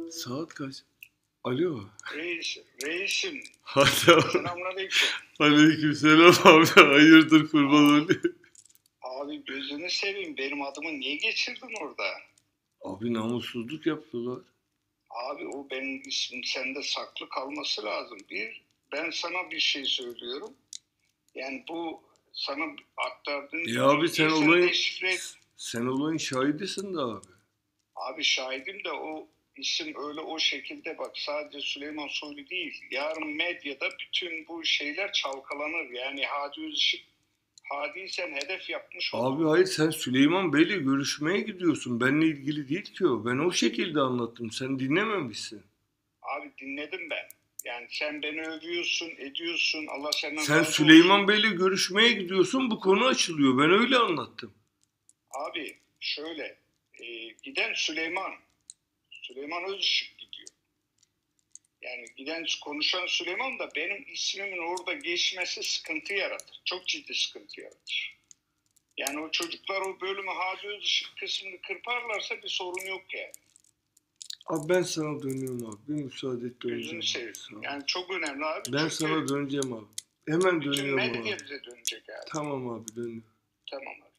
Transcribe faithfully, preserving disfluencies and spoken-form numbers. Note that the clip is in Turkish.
Saat kaç? Alo. Reis, reisim. Hadi abi. Selamünaleyküm. Aleykümselam abi. Hayırdır kurban olayım. Abi gözünü seveyim. Benim adımı niye geçirdin orada? Abi namussuzluk yaptılar. Abi o benim ismim sende saklı kalması lazım. Bir, ben sana bir şey söylüyorum. Yani bu sana aktardığın... Ya abi sen olayın, deşifre... sen olayın şahidisin de abi. Abi şahidim de o isim öyle o şekilde bak sadece Süleyman Soylu değil. Yarın medyada bütün bu şeyler çalkalanır. Yani Hadi Özışık Hadi'yi sen hedef yapmış oldun. Abi hayır sen Süleyman Bey'le görüşmeye gidiyorsun. Benimle ilgili değil ki o. Ben o şekilde anlattım. Sen dinlememişsin. Abi dinledim ben. Yani sen beni övüyorsun, ediyorsun. Allah senden Sen razı Süleyman olsun. Bey'le görüşmeye gidiyorsun. Bu konu açılıyor. Ben öyle anlattım. Abi şöyle e, giden Süleyman. Süleyman Özışık gidiyor. Yani giden konuşan Süleyman da benim ismimin orada geçmesi sıkıntı yaratır. Çok ciddi sıkıntı yaratır. Yani o çocuklar o bölümü Hadi Özışık kısmını kırparlarsa bir sorun yok yani. Abi ben sana dönüyorum abi. Bir müsaade et döneceğim. Gözünü seveyim. Yani çok önemli abi. Ben Çünkü sana döneceğim abi. Hemen bütün dönüyorum medya abi. bize dönecek abi. Tamam abi dönüyorum. Tamam abi.